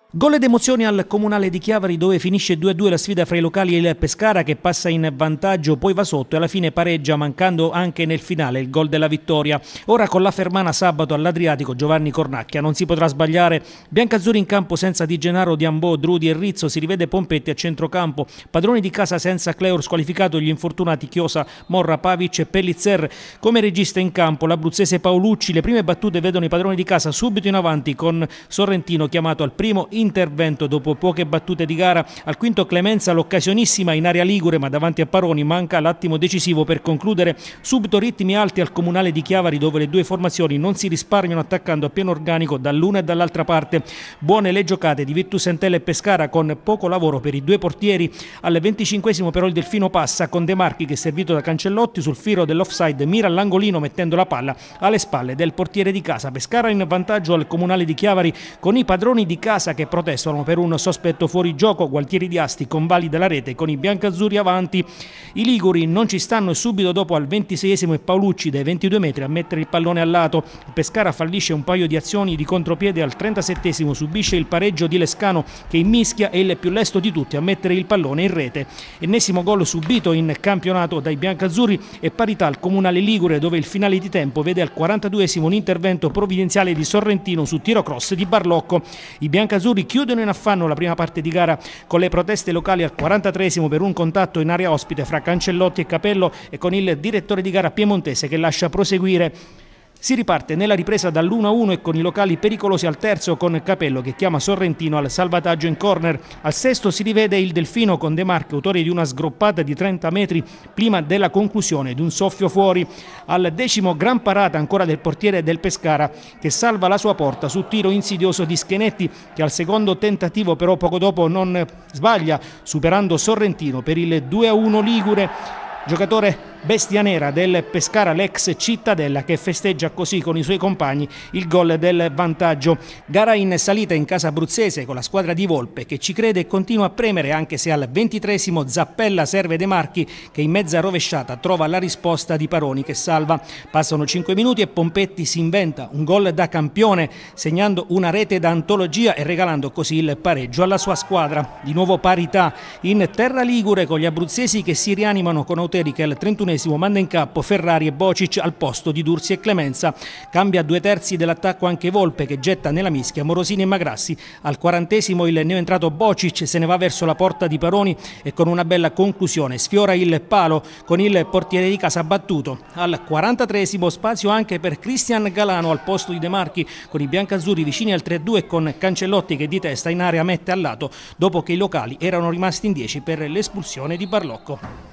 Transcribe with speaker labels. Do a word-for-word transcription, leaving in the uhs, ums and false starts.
Speaker 1: Gol ed emozioni al Comunale di Chiavari, dove finisce due a due la sfida fra i locali e il Pescara, che passa in vantaggio, poi va sotto e alla fine pareggia, mancando anche nel finale il gol della vittoria. Ora con la Fermana sabato all'Adriatico Giovanni Cornacchia non si potrà sbagliare. Biancazzurri in campo senza Di Gennaro, Diambò, Drudi e Rizzo, si rivede Pompetti a centrocampo. Padroni di casa senza Cleur, squalificato gli infortunati Chiosa, Morra, Pavic e Pellizzer. Come regista in campo l'abruzzese Paolucci. Le prime battute vedono i padroni di casa subito in avanti, con Sorrentino chiamato al primo intervento dopo poche battute di gara. Al quinto Clemenza, l'occasionissima in area ligure, ma davanti a Paroni manca l'attimo decisivo per concludere. Subito ritmi alti al Comunale di Chiavari, dove le due formazioni non si risparmiano attaccando a pieno organico dall'una e dall'altra parte. Buone le giocate di Virtus Entella e Pescara, con poco lavoro per i due portieri. Al venticinquesimo però il Delfino passa, con De Marchi che, servito da Cancellotti sul filo dell'offside, mira all'angolino mettendo la palla alle spalle del portiere di casa. Pescara in vantaggio al Comunale di Chiavari, con i padroni di casa che protestano per un sospetto fuorigioco. Gualtieri di Asti convalida la rete con i biancazzurri avanti. I liguri non ci stanno e subito dopo al ventiseiesimo è Paolucci dai ventidue metri a mettere il pallone al lato. Il Pescara fallisce un paio di azioni di contropiede. Al trentasettesimo subisce il pareggio di Lescano, che in mischia è il più lesto di tutti a mettere il pallone in rete. Ennesimo gol subito in campionato dai biancazzurri e parità al Comunale ligure, dove il finale di tempo vede al quarantaduesimo un intervento provvidenziale di Sorrentino su tiro cross di Barlocco. I biancazzurri chiudono in affanno la prima parte di gara con le proteste locali al quarantatreesimo per un contatto in area ospite fra Cancellotti e Capello, e con il direttore di gara piemontese che lascia proseguire. Si riparte nella ripresa dall'uno a uno e con i locali pericolosi al terzo, con Capello che chiama Sorrentino al salvataggio in corner. Al sesto si rivede il Delfino con De Marchi, autore di una sgroppata di trenta metri prima della conclusione di un soffio fuori. Al decimo gran parata ancora del portiere del Pescara, che salva la sua porta su tiro insidioso di Schenetti, che al secondo tentativo però poco dopo non sbaglia, superando Sorrentino per il due a uno ligure. Giocatore bestia nera del Pescara, l'ex Cittadella, che festeggia così con i suoi compagni il gol del vantaggio. Gara in salita in casa abruzzese con la squadra di Volpe, che ci crede e continua a premere, anche se al ventitreesimo Zappella serve De Marchi, che in mezza rovesciata trova la risposta di Paroni che salva. Passano cinque minuti e Pompetti si inventa un gol da campione, segnando una rete da antologia e regalando così il pareggio alla sua squadra. Di nuovo parità in terra ligure, con gli abruzzesi che si rianimano con Auteri, che al trentunesimo manda in campo Ferrari e Bocic al posto di Dursi e Clemenza. Cambia due terzi dell'attacco anche Volpe, che getta nella mischia Morosini e Magrassi. Al quarantesimo il neoentrato Bocic se ne va verso la porta di Paroni e con una bella conclusione sfiora il palo con il portiere di casa battuto. Al quarantatreesimo spazio anche per Cristian Galano al posto di De Marchi, con i biancazzurri vicini al tre a due e con Cancellotti che di testa in area mette al lato, dopo che i locali erano rimasti in dieci per l'espulsione di Barlocco.